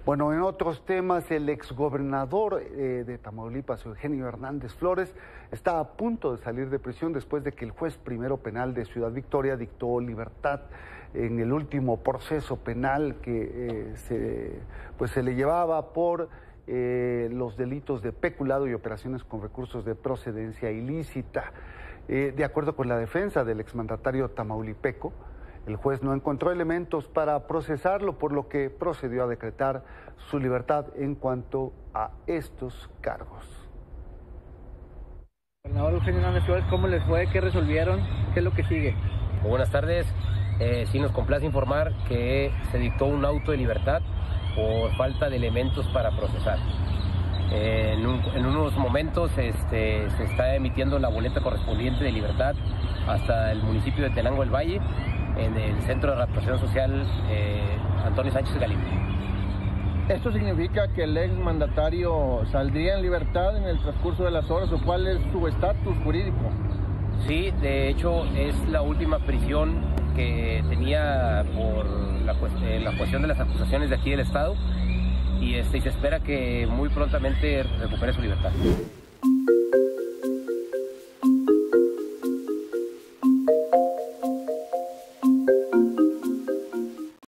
Bueno, en otros temas, el exgobernador de Tamaulipas, Eugenio Hernández Flores, está a punto de salir de prisión después de que el juez primero penal de Ciudad Victoria dictó libertad en el último proceso penal que se le llevaba por los delitos de peculado y operaciones con recursos de procedencia ilícita. De acuerdo con la defensa del exmandatario tamaulipeco, el juez no encontró elementos para procesarlo, por lo que procedió a decretar su libertad en cuanto a estos cargos. Gobernador Eugenio Hernández Flores, ¿cómo les fue? ¿Qué resolvieron? ¿Qué es lo que sigue? Muy buenas tardes. Sí nos complace informar que se dictó un auto de libertad por falta de elementos para procesar. En unos momentos se está emitiendo la boleta correspondiente de libertad hasta el municipio de Tenango del Valle, en el Centro de Readaptación Social Antonio Sánchez Galindo. ¿Esto significa que el exmandatario saldría en libertad en el transcurso de las horas o cuál es su estatus jurídico? Sí, de hecho es la última prisión que tenía por la cuestión de las acusaciones de aquí del Estado y se espera que muy prontamente recupere su libertad.